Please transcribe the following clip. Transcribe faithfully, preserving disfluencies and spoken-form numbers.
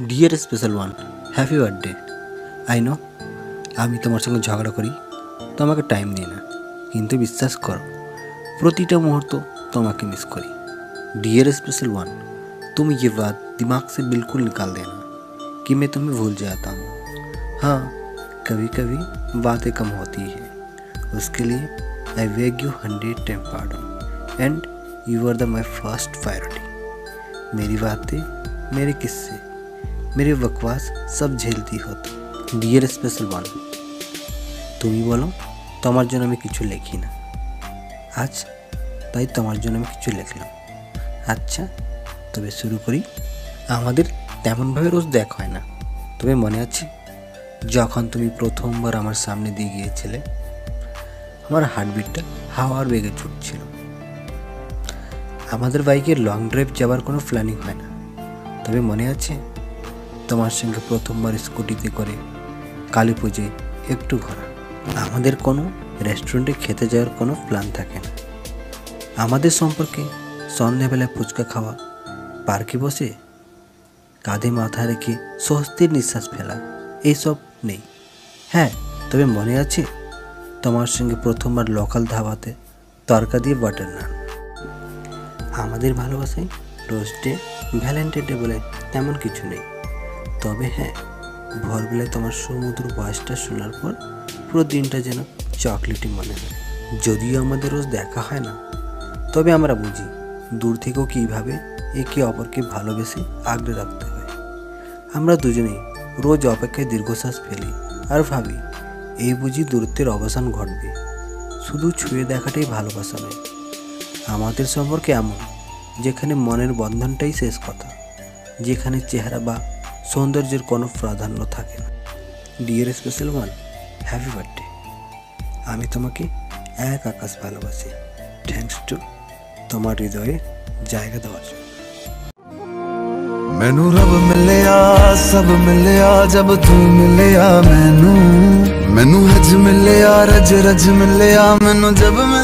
Deer special one, happy birthday. I know আমি তোমার সঙ্গে ঝগড়া করি, তোমাকে টাইম দিই না, কিন্তু বিশ্বাস করো প্রতিটা মুহূর্ত তোমাকে मिस करी। डियर स्पेशल वन, तुम ये बात दिमाग से बिल्कुल निकाल देना कि मैं तुम्हें भूल जाता हूँ। हाँ, कभी कभी बातें कम होती है, उसके लिए I beg you hundred time pardon and you are the my first priority. मेरी बातें, मेरे किस्से, मेरे बकवास सब झेलती हो तो। डियर स्पेशल वन, তুমি বলো তোমার জন্য আমি কিছু লিখি না, আজ তাই তোমার জন্য আমি কিছু লিখলাম। আচ্ছা, তবে শুরু করি। আমাদের তেমনভাবে রোজ দেখা হয় না, তবে মনে আছে যখন তুমি প্রথমবার আমার সামনে দিয়ে গিয়েছিলে, আমার হার্টবিটটা হাওয়ার বেগে ছুটছিল। আমাদের বাইকে লং ড্রাইভ যাওয়ার কোনো প্ল্যানিং হয় না, তবে মনে আছে তোমার সঙ্গে প্রথমবার স্কুটিতে করে কালী পুজোয় একটু ঘোরা। আমাদের কোনো রেস্টুরেন্টে খেতে যাওয়ার কোনো প্ল্যান থাকে না, আমাদের সম্পর্কে সন্ধ্যাবেলায় ফুচকা খাওয়া, পার্কে বসে কাঁধে মাথা রেখে স্বস্তির নিঃশ্বাস ফেলা, এইসব নেই। হ্যাঁ, তবে মনে আছে তোমার সঙ্গে প্রথমবার লোকাল ধাবাতে তরকা দিয়ে বাটার নান। আমাদের ভালোবাসায় রোজ ডে, ভ্যালেন্টাইন ডে বলে তেমন কিছু নেই, তবে হ্যাঁ, ভোরবেলায় তোমার সমুদ্র ভয়েসটা শোনার পর পুরো দিনটা যেন চকলেটই মনে হয়। যদিও আমাদের রোজ দেখা হয় না, তবে আমরা বুঝি দূর থেকেও কীভাবে একে অপরকে ভালোবেসে আগলে রাখতে হয়। আমরা দুজনেই রোজ অপেক্ষায় দীর্ঘশ্বাস ফেলি আর ভাবি এই বুঝি দূরত্বের অবসান ঘটবে। শুধু ছুঁয়ে দেখাটাই ভালোবাসা নয়, আমাদের সম্পর্কে এমন যেখানে মনের বন্ধনটাই শেষ কথা, যেখানে চেহারা বা সৌন্দর্যের কোনো প্রাধান্য থাকে না। Dear special one, happy birthday. আমি তোমাকে এক আকাশ ভালোবাসি। থ্যাঙ্কস টু তোমার হৃদয়ে জায়গা দেওয়ার জন্য। मैनू रब मिलिया, सब मिलिया जब तू मिलिया। मैनू मैनू हज मिलिया, रज रज मिलिया मैनू जब मैं